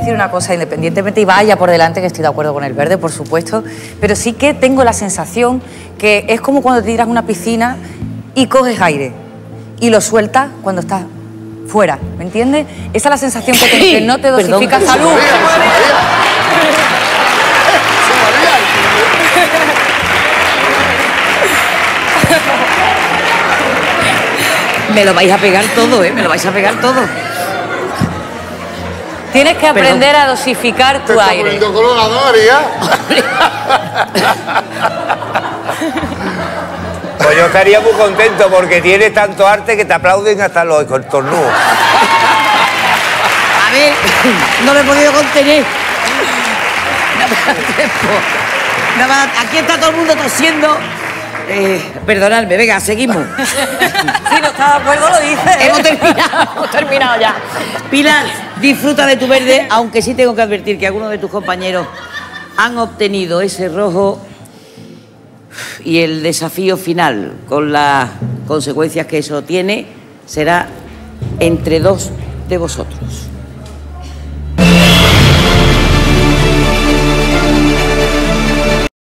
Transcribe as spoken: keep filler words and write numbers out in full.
decir una cosa, independientemente y vaya por delante, que estoy de acuerdo con el verde, por supuesto, pero sí que tengo la sensación que es como cuando te tiras a una piscina y coges aire y lo sueltas cuando estás fuera, ¿me entiendes? Esa es la sensación que, te, que no te dosifica Perdón. salud. Me lo vais a pegar todo, ¿eh? Me lo vais a pegar todo. Tienes que aprender Perdón. a dosificar tu Te está aire. poniendo colorado, María. Pues yo estaría muy contento porque tienes tanto arte que te aplauden hasta los estornudos. A ver, no me he podido contener. No me da tiempo. No me da- Aquí está todo el mundo tosiendo. Eh, perdonadme, venga, seguimos. Si no estás de acuerdo, lo dices. Hemos terminado, hemos terminado ya. Pilar, disfruta de tu verde, aunque sí tengo que advertir que algunos de tus compañeros han obtenido ese rojo y el desafío final, con las consecuencias que eso tiene, será entre dos de vosotros.